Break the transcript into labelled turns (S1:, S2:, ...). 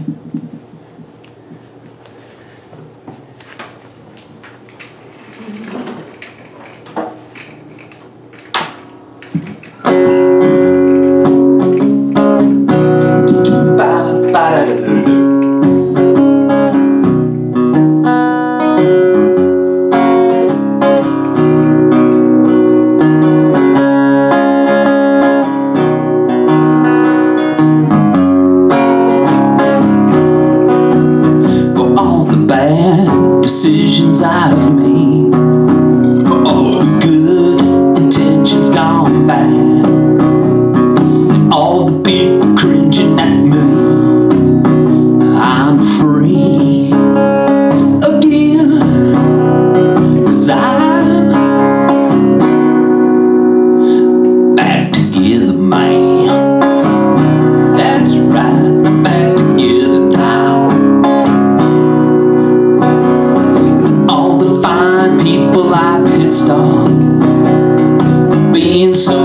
S1: Decisions I've made, for all the good intentions gone bad, and all the people cringing at me, I'm free again, 'cause I'm back together, man. That's right, I'm back together now. People I pissed off being so